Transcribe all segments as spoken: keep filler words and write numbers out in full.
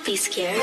Don't be scared.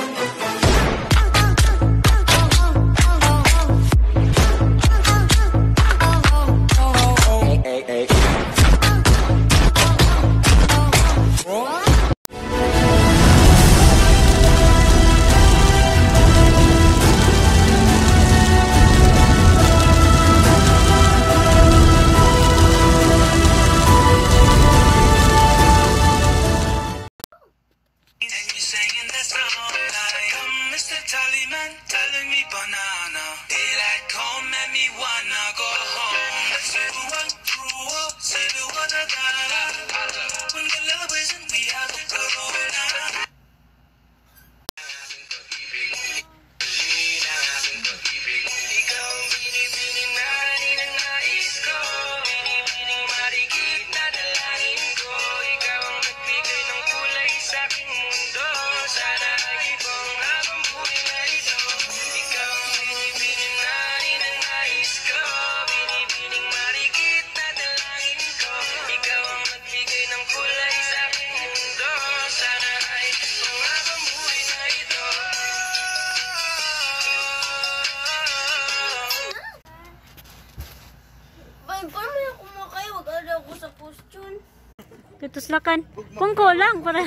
Tutuslakan. Pungko lang para.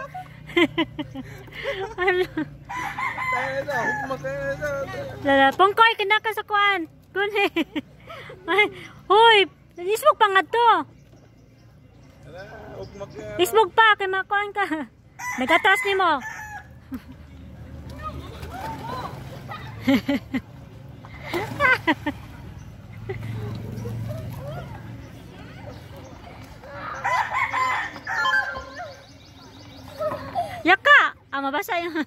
Ano? Lala, pungkoy kinaka sa kuan. Kunhe. Hoy, ismog pa nga to. Ismog pa kay makuan ka. Nagatas nimo. Yaka! Ah, mabasa yung...